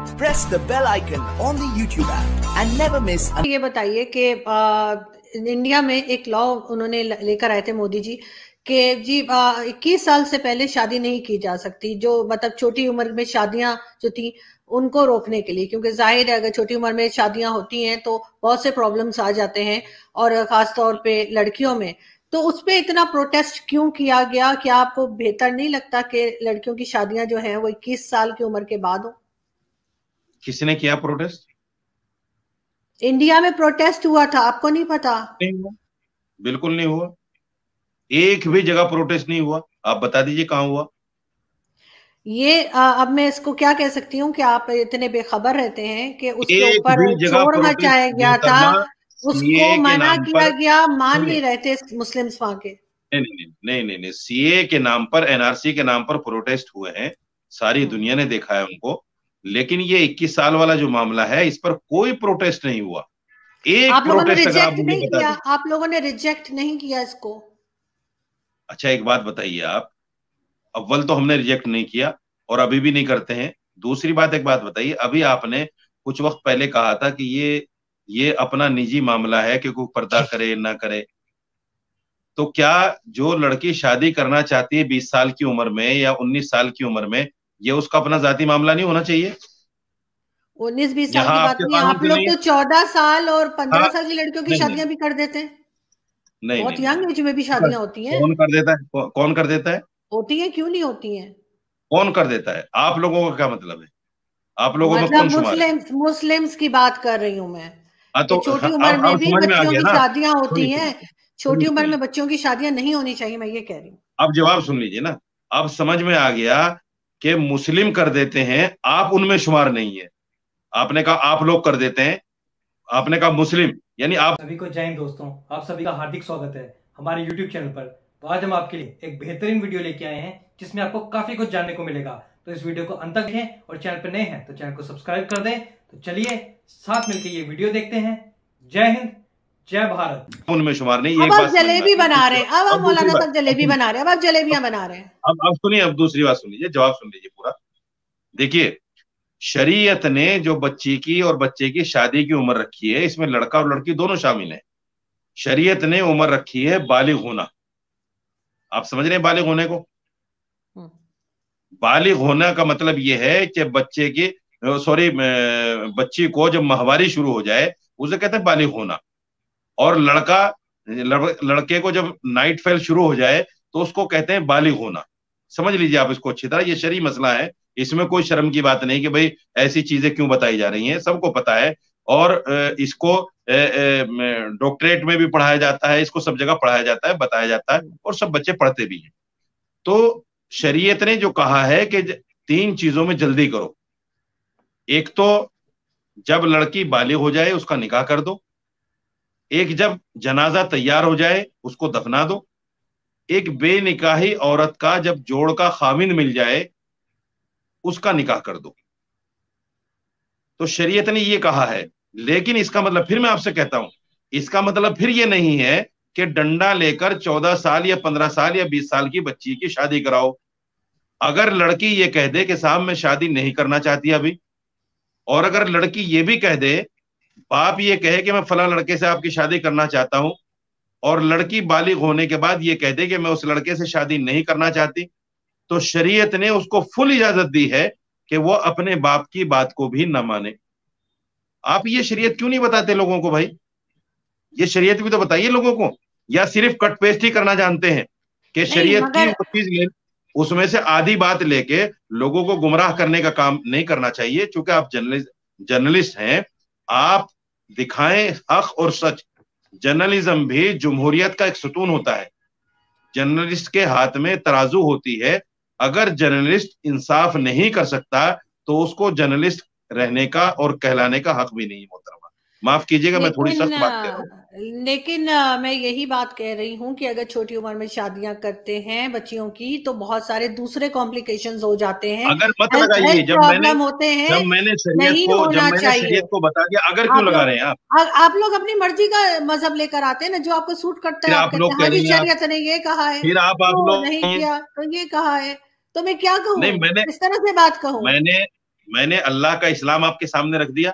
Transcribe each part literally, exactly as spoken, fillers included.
press the bell icon on the YouTube app and never miss. ये बताइए कि India में एक लॉ उन्होंने लेकर आए थे मोदी जी कि जी इक्कीस साल से पहले शादी नहीं की जा सकती, जो मतलब छोटी उम्र में शादियां जो थी उनको रोकने के लिए, क्योंकि जाहिर है अगर छोटी उम्र में शादियां होती हैं तो बहुत से प्रॉब्लम्स आ जाते हैं और खास तौर पे लड़कियों में। तो उस पे इतना प्रोटेस्ट क्यों किया गया? क्या आपको बेहतर नहीं लगता कि लड़कियों की शादियां जो हैं वो इक्कीस साल की उम्र के बाद हो? किसने किया प्रोटेस्ट? इंडिया में प्रोटेस्ट हुआ था, आपको नहीं पता? नहीं हुआ, बिल्कुल नहीं हुआ। एक भी जगह प्रोटेस्ट नहीं हुआ। आप बता दीजिए कहाँ हुआ। ये आ, अब मैं इसको क्या कह सकती हूँ कि आप इतने बेखबर रहते हैं कि उसके ऊपर शोर मचाया गया था, उसको मना किया गया, मान नहीं रहे थे मुस्लिम्स वहां के। नहीं नहीं नहीं नहीं नहीं सीए के नाम पर, एनआरसी के नाम पर प्रोटेस्ट हुए हैं, सारी दुनिया ने देखा है उनको। लेकिन ये इक्कीस साल वाला जो मामला है, इस पर कोई प्रोटेस्ट नहीं हुआ। एक आप लोगों ने प्रोटेस्ट अगर आप रिजेक्ट मुझे नहीं बता किया, दें। आप लोगों ने रिजेक्ट नहीं किया इसको। अच्छा एक बात बताइए आप, अव्वल तो हमने रिजेक्ट नहीं किया और अभी भी नहीं करते हैं। दूसरी बात, एक बात बताइए, अभी आपने कुछ वक्त पहले कहा था कि ये ये अपना निजी मामला है कि कोई पर्दा करे ना करे। तो क्या जो लड़की शादी करना चाहती है बीस साल की उम्र में या उन्नीस साल की उम्र में, ये उसका अपना जाती मामला नहीं होना चाहिए? उन्नीस बीस साल की यहाँ बात आपके नहीं, कानून आप से लोग नहीं तो है। चौदह साल और पंद्रह हाँ, साल की लड़कियों की नहीं शादियां नहीं भी कर देते हैं। नहीं बहुत नहीं यंग एज में भी शादियां होती हैं। कौन कर देता है? कौ- कौन कर देता है? होती हैं, क्यों नहीं होती हैं? कौन कर देता है? आप लोगों का क्या मतलब है? आप लोगों में मतलब कौन शुमार है? मुस्लिम मुस्लिम्स की बात कर रही हूँ मैं हाँ कि तो छोटी हाँ, उम्र अब में अब भी समझ में आ बच्चियों गया की ना। शादियां होती सुनिए हैं। सुनिए छोटी सुनिए उम्र सुनिए में बच्चियों की शादियां नहीं होनी चाहिए, मैं ये कह रही हूँ। अब जवाब सुन लीजिए ना। अब समझ में आ गया कि मुस्लिम कर देते हैं, आप उनमें शुमार नहीं है। आपने कहा आप लोग कर देते हैं, आपने कहा मुस्लिम, यानी आप। सभी को जय हिंद दोस्तों, आप सभी का हार्दिक स्वागत है हमारे यूट्यूब चैनल पर। तो आज हम आपके लिए एक बेहतरीन वीडियो लेके आए हैं जिसमें आपको काफी कुछ जानने को मिलेगा। तो इस वीडियो को अंत तक देखें और चैनल पर नए हैं तो चैनल को सब्सक्राइब कर दें। तो चलिए साथ मिलकर ये वीडियो देखते हैं। जय हिंद, जय भारत। उनमें शुमार नहीं, ये अब एक आप बात समझ में आ जलेबी गई। बना रहे हैं, अब आप अब दूसरी मौलाना बात, साहब जलेबी अब बना रहे हैं, अब आप जलेबियां बना रहे हैं। अब अब सुनिए, अब दूसरी बात सुन लीजिए, जवाब सुन लीजिए पूरा। देखिए, शरीयत ने जो बच्ची की और बच्चे की शादी की उम्र रखी है, इसमें लड़का और लड़की दोनों शामिल हैं। शरीयत ने उम्र रखी है बालिग होना। आप समझ रहे हैं बालिग होने को? बालिग होना का मतलब यह है कि बच्चे की, सॉरी, बच्ची को जब माहवारी शुरू हो जाए उसे कहते हैं बालिग होना। और लड़का लड़, लड़के को जब नाइट फेल शुरू हो जाए तो उसको कहते हैं बालिग होना। समझ लीजिए आप इसको अच्छी तरह, ये शरई मसला है, इसमें कोई शर्म की बात नहीं कि भाई ऐसी चीजें क्यों बताई जा रही हैं, सबको पता है। और इसको डॉक्टरेट में भी पढ़ाया जाता है, इसको सब जगह पढ़ाया जाता है, बताया जाता है और सब बच्चे पढ़ते भी हैं। तो शरीयत ने जो कहा है कि तीन चीजों में जल्दी करो। एक तो जब लड़की बालिग हो जाए उसका निकाह कर दो, एक जब जनाजा तैयार हो जाए उसको दफना दो, एक बेनिकाही औरत का जब जोड़ का खामिन मिल जाए उसका निकाह कर दो। तो शरीयत ने ये कहा है। लेकिन इसका मतलब, फिर मैं आपसे कहता हूं, इसका मतलब फिर ये नहीं है कि डंडा लेकर चौदह साल या पंद्रह साल या बीस साल की बच्ची की शादी कराओ। अगर लड़की ये कह दे कि साहब मैं शादी नहीं करना चाहती अभी, और अगर लड़की ये भी कह दे, बाप ये कहे कि मैं फला लड़के से आपकी शादी करना चाहता हूं, और लड़की बालिग होने के बाद ये कह दे कि मैं उस लड़के से शादी नहीं करना चाहती, तो शरीयत ने उसको फुल इजाजत दी है कि वो अपने बाप की बात को भी न माने। आप ये शरीयत क्यों नहीं बताते लोगों को भाई? ये शरीयत भी तो बताइए लोगों को। या सिर्फ कट पेस्ट ही करना जानते हैं कि शरीयत की वो चीज उसमें से आधी बात लेके लोगों को गुमराह करने का काम नहीं करना चाहिए। चूंकि आप जर्नलिस्ट जर्नलिस्ट हैं, आप दिखाएं हक और सच। जर्नलिज्म भी जमहूरियत का एक सुतून होता है। जर्नलिस्ट के हाथ में तराजू होती है। अगर जर्नलिस्ट इंसाफ नहीं कर सकता तो उसको जर्नलिस्ट रहने का और कहलाने का हक भी नहीं। मोहतरमा माफ कीजिएगा, मैं थोड़ी सख्त बात कह रहा हूँ, लेकिन मैं यही बात कह रही हूँ कि अगर छोटी उम्र में शादियां करते हैं बच्चियों की तो बहुत सारे दूसरे कॉम्प्लिकेशंस हो जाते हैं। अगर मत लगाइए, जब मैंने होते हैं, जब मैंने शरीयत नहीं को होना जब मैंने शरीयत को बता दिया, अगर क्यों लगा रहे हैं आप? आ, आप लोग अपनी मर्जी का मजहब लेकर आते हैं ना, जो आपको सूट करता है आप कहते हैं हाँ जी शरीयत ने ये कहा है, फिर आप आप लोग नहीं किया तो ये कहा है, तो मैं क्या कहूँ? नहीं, मैंने इस तरह से बात कहूँ? मैंने मैंने अल्लाह का इस्लाम आपके सामने रख दिया।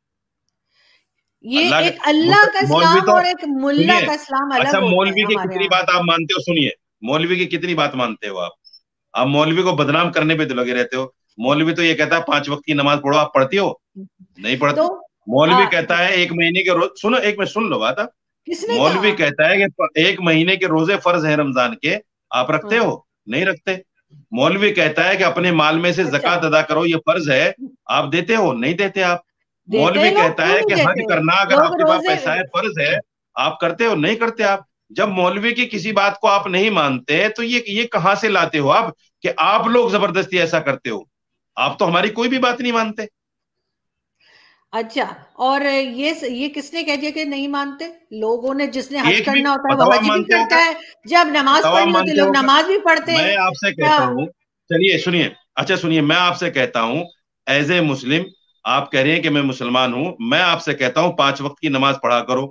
ये एक अल्लाह का इस्लाम तो, और एक मुल्ला का इस्लाम अलग अच्छा, होता है। मौलवी की कितनी बात आप मानते हो? सुनिए, मौलवी की कितनी बात मानते हो आप? आप मौलवी को बदनाम करने पे तो लगे रहते हो। मौलवी तो ये कहता है पांच वक्त की नमाज पढ़ो, आप पढ़ती हो? नहीं पढ़ती। तो, मौलवी आ, कहता है एक महीने के रोज, सुनो एक मिनट सुन लो बात। आप मौलवी कहता है कि एक महीने के रोजे फर्ज है रमजान के, आप रखते हो? नहीं रखते। मौलवी कहता है कि अपने माल में से अच्छा। ज़कात अदा करो, ये फर्ज है, आप देते हो? नहीं देते आप। मौलवी कहता है कि हज करना अगर आपके पास पैसा है, फर्ज है, आप करते हो? नहीं करते आप। जब मौलवी की किसी बात को आप नहीं मानते तो ये ये कहां से लाते हो आप कि आप लोग जबरदस्ती ऐसा करते हो? आप तो हमारी कोई भी बात नहीं मानते। अच्छा, और ये ये किसने कह दिया कि नहीं मानते? लोगों ने, जिसने हज करना होता है वो हज भी करता है, जब नमाज पढ़नी होती है लोग नमाज भी पढ़ते हैं। मैं आपसे कहता हूँ, चलिए सुनिए, अच्छा सुनिए, मैं आपसे कहता हूँ एज ए मुस्लिम, आप कह रहे हैं कि मैं मुसलमान हूं, मैं आपसे कहता हूं पांच वक्त की नमाज पढ़ा करो।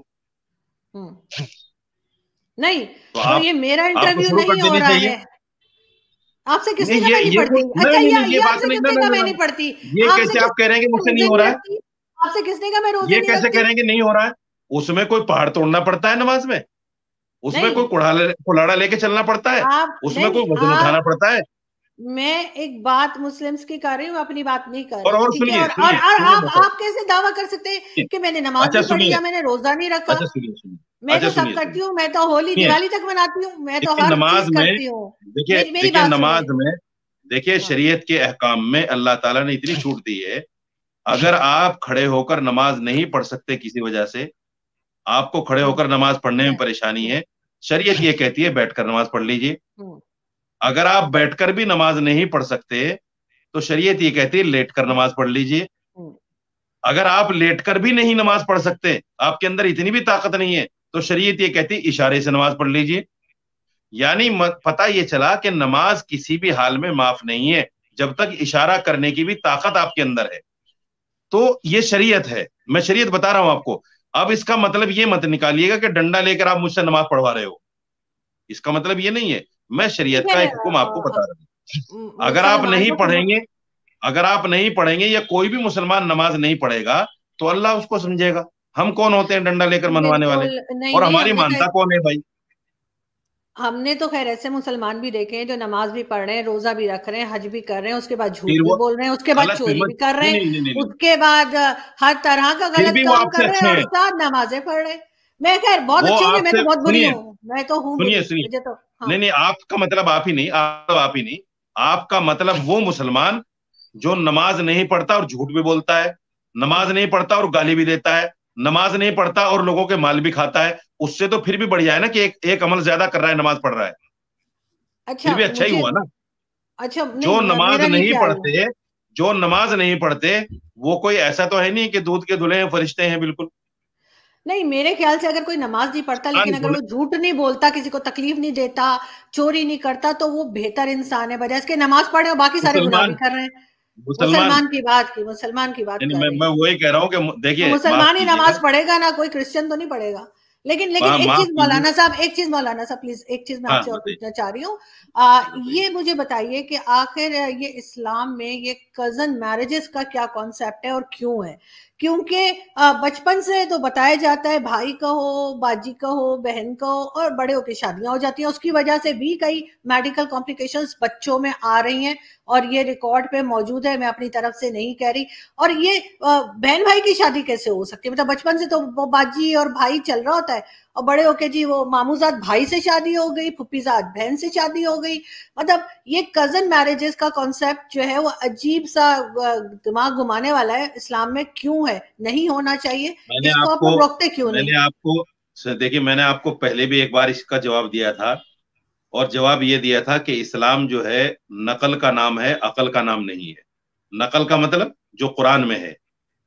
नहीं तो, तो ये मेरा इंटरव्यू नहीं हो रहा है। आपसे किसने कहा मैं नहीं पढ़ती? अच्छा, ये ये आपसे किसने कहा मैं नहीं पढ़ती? ये कैसे आप कह रहे हैं कि मुझसे नहीं हो रहा है? आपसे किसने कहा मैं रोजे नहीं रखती? ये कैसे कह रहे हैं कि नहीं हो रहा है? उसमें कोई पहाड़ तोड़ना पड़ता है नमाज में? उसमें कोई कुल्हाड़ा कुल्हाड़ा लेके चलना पड़ता है? उसमें कोई वजन उठाना पड़ता है? मैं एक बात मुस्लिम्स की कर रही हूँ, अपनी बात नहीं कर रही। और और सुनिए, और, और, और आप आप कैसे दावा कर सकते हैं कि मैंने नमाज नहीं पढ़ी या मैंने रोजा नहीं रखा? अच्छा सुनिए सुनिए, मैं तो सब करती हूँ, मैं तो होली दिवाली तक मनाती हूँ, मैं तो हर चीज करती हूँ। देखिए देखिए नमाज में, देखिए शरीयत के अहकाम में अल्लाह ताला ने इतनी छूट दी है, अगर आप खड़े होकर नमाज नहीं पढ़ सकते किसी वजह से, आपको खड़े होकर नमाज पढ़ने में परेशानी है, शरीयत ये कहती है बैठकर नमाज पढ़ लीजिए। अगर आप बैठकर भी नमाज नहीं पढ़ सकते तो शरीयत ये कहती है लेटकर नमाज पढ़ लीजिए। अगर आप लेटकर भी नहीं नमाज पढ़ सकते, आपके अंदर इतनी भी ताकत नहीं है, तो शरीयत ये कहती है इशारे से नमाज पढ़ लीजिए। यानी पता ये चला कि नमाज किसी भी हाल में माफ नहीं है जब तक इशारा करने की भी ताकत आपके अंदर है। तो ये शरीयत है, मैं शरीयत बता रहा हूं आपको। अब इसका मतलब ये मत निकालिएगा कि डंडा लेकर आप मुझसे नमाज पढ़वा रहे हो, इसका मतलब ये नहीं है। मैं शरीयत का एक हुक्म आपको बता रहा हूं। अगर आप नहीं पढ़ेंगे, अगर आप नहीं पढ़ेंगे या कोई भी मुसलमान नमाज नहीं पढ़ेगा तो अल्लाह उसको समझेगा। हम कौन होते हैं डंडा लेकर मनवाने वाले? और हमारी मानता कौन है भाई? हमने तो खैर ऐसे मुसलमान भी देखे हैं जो नमाज भी पढ़ रहे हैं, रोजा भी रख रहे हैं, हज भी कर रहे हैं, उसके बाद झूठ भी बोल रहे हैं, उसके बाद चोरी भी कर रहे हैं, उसके बाद हर तरह का गलत काम कर रहे हैं और साथ नमाजें पढ़ रहे हैं। मैं खैर बहुत अच्छी हूँ, मैं तो बहुत बुरी हूँ, मैं तो हूँ। सुनिए सुनिए, तो हाँ। नहीं नहीं, आपका मतलब आप ही नहीं, आप आप ही नहीं, आपका मतलब वो मुसलमान जो नमाज नहीं पढ़ता और झूठ भी बोलता है, नमाज नहीं पढ़ता और गाली भी देता है, नमाज नहीं पढ़ता और लोगों के माल भी खाता है, उससे तो फिर भी बढ़िया है ना कि एक एक अमल ज्यादा कर रहा है, नमाज पढ़ रहा है। अच्छा, फिर भी अच्छा ही हुआ ना। अच्छा, जो नमाज नहीं पढ़ते, जो नमाज नहीं पढ़ते वो कोई ऐसा तो है नहीं कि दूध के धुले हैं, फरिश्ते हैं, बिल्कुल नहीं। मेरे ख्याल से अगर कोई नमाज नहीं पढ़ता लेकिन अगर वो झूठ नहीं बोलता, किसी को तकलीफ नहीं देता, चोरी नहीं करता, तो वो बेहतर इंसान है, बजाय इसके नमाज पढ़े और बाकी सारे गुनाह भी कर रहे हैं। मुसलमान की बात की मुसलमान की बात मैं, मैं वही कह रहा हूँ कि देखिए, मुसलमान ही नमाज पढ़ेगा ना, कोई क्रिश्चियन तो नहीं पढ़ेगा। लेकिन लेकिन एक चीज मौलाना साहब, एक चीज मौलाना साहब प्लीज, एक चीज मैं आपसे और पूछना चाह रही हूँ। ये मुझे बताइए कि आखिर ये इस्लाम में ये कजन मैरिजेस का क्या कॉन्सेप्ट है और क्यों है? क्योंकि बचपन से तो बताया जाता है भाई का हो, बाजी का हो, बहन का हो, और बड़े होकर शादियां हो जाती हैं, उसकी वजह से भी कई मेडिकल कॉम्प्लिकेशंस बच्चों में आ रही हैं और ये रिकॉर्ड पे मौजूद है, मैं अपनी तरफ से नहीं कह रही। और ये बहन भाई की शादी कैसे हो सकती है? मतलब बचपन से तो वो बाजी और भाई चल रहा होता है और बड़े होके जी वो मामूजात भाई से शादी हो गई, फुप्पीजात बहन से शादी हो गई। मतलब ये कजन मैरिजेस का कॉन्सेप्ट जो है वो अजीब सा दिमाग घुमाने वाला है। इस्लाम में क्यों है, नहीं होना चाहिए, इसको आप लोग रोकते क्यों नहीं? मैंने आपको देखिए, मैंने आपको पहले भी एक बार इसका जवाब दिया था और जवाब ये दिया था कि इस्लाम जो है नकल का नाम है, अकल का नाम नहीं है। नकल का मतलब जो कुरान में है,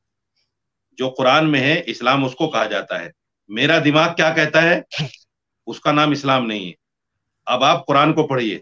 जो कुरान में है इस्लाम उसको कहा जाता है। मेरा दिमाग क्या कहता है उसका नाम इस्लाम नहीं है। अब आप कुरान को पढ़िए,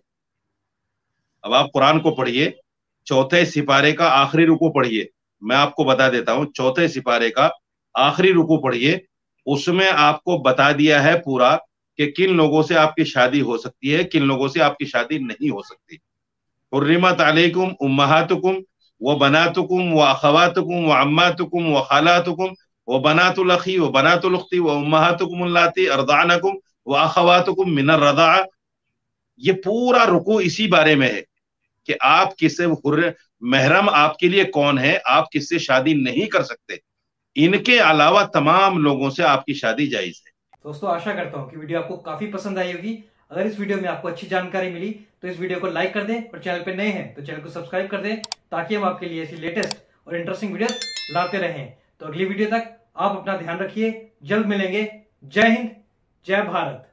अब आप कुरान को पढ़िए, चौथे सिपारे का आखिरी रुकू पढ़िए। मैं आपको बता देता हूं, चौथे सिपारे का आखिरी रुकू पढ़िए, उसमें आपको बता दिया है पूरा कि किन लोगों से आपकी शादी हो सकती है, किन लोगों से आपकी शादी नहीं हो सकती। हुर्रिमत अलैकुम उम्महातुकुम व बनातुकुम व अखवातुकुम व अम्मातुकुम व खालातुकुम व बनातुल अखी व बनातुल उख्ती व उम्महातुकुम अल्लाती अर्दानकुम व अखवातुकुम मिनर रदाअ। ये पूरा रुकू इसी बारे में है कि आप किससे हुर्र महरम आपके लिए कौन है, आप किससे शादी नहीं कर सकते, इनके अलावा तमाम लोगों से आपकी शादी जायज है। दोस्तों आशा करता हूँ कि वीडियो आपको काफी पसंद आई होगी। अगर इस वीडियो में आपको अच्छी जानकारी मिली तो इस वीडियो को लाइक कर दें और चैनल पे नए हैं तो चैनल को सब्सक्राइब कर दें, ताकि हम आपके लिए ऐसी लेटेस्ट और इंटरेस्टिंग वीडियोस लाते रहें। तो अगली वीडियो तक आप अपना ध्यान रखिए, जल्द मिलेंगे। जय हिंद, जय भारत।